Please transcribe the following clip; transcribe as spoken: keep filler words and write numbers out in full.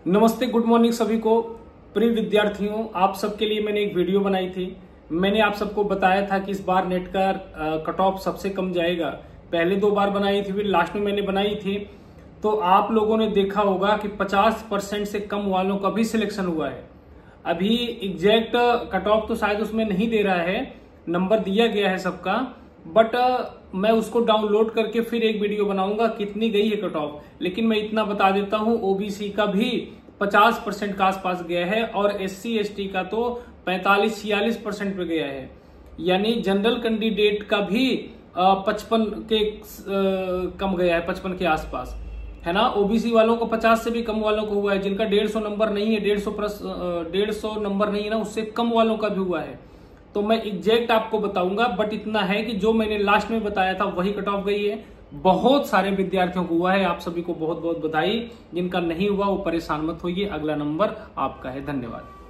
नमस्ते, good morning सभी को। प्रिय विद्यार्थियों, आप सबके लिए मैंने एक वीडियो बनाई थी। मैंने आप सबको बताया था कि इस बार नेट का कट ऑफ सबसे कम जाएगा। पहले दो बार बनाई थी, फिर लास्ट में मैंने बनाई थी। तो आप लोगों ने देखा होगा कि पचास परसेंट से कम वालों का भी सिलेक्शन हुआ है। अभी एग्जैक्ट कट ऑफ तो शायद उसमें नहीं दे रहा है, नंबर दिया गया है सबका, बट मैं उसको डाउनलोड करके फिर एक वीडियो बनाऊंगा कितनी गई है कट ऑफ। लेकिन मैं इतना बता देता हूं, ओबीसी का भी पचास परसेंट का आसपास गया है और एससी एसटी का तो पैंतालीस छियालीस परसेंट पे गया है। यानी जनरल कैंडिडेट का भी पचपन के कम गया है, पचपन के आसपास, है ना। ओबीसी वालों को पचास से भी कम वालों को हुआ है, जिनका डेढ़ सौ नंबर नहीं है, डेढ़ सौ प्लस डेढ़ सौ नंबर नहीं है ना, उससे कम वालों का भी हुआ है। तो मैं एग्जैक्ट आपको बताऊंगा, बट इतना है कि जो मैंने लास्ट में बताया था वही कट ऑफ गई है। बहुत सारे विद्यार्थियों को हुआ है, आप सभी को बहुत बहुत बधाई। जिनका नहीं हुआ वो परेशान मत होइए, अगला नंबर आपका है। धन्यवाद।